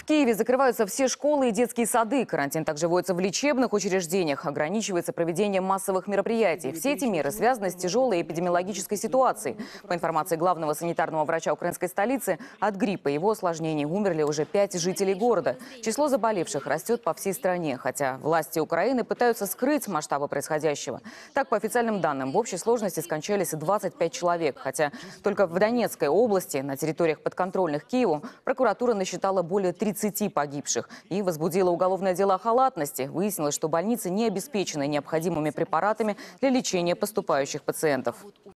Киеве закрываются все школы и детские сады. Карантин также вводится в лечебных учреждениях. Ограничивается проведение массовых мероприятий. Все эти меры связаны с тяжелой эпидемиологической ситуацией. По информации главного санитарного врача украинской столицы, от гриппа и его осложнений умерли уже 5 жителей города. Число заболевших растет по всей стране, хотя власти Украины пытаются скрыть масштабы происходящего. Так, по официальным данным, в общей сложности скончались 25 человек. Хотя только в Донецкой области, на территориях подконтрольных Киеву, прокуратура насчитала более 30 погибших и возбудила уголовное дело о халатности. Выяснилось, что больницы не обеспечены необходимыми препаратами для лечения поступающих пациентов.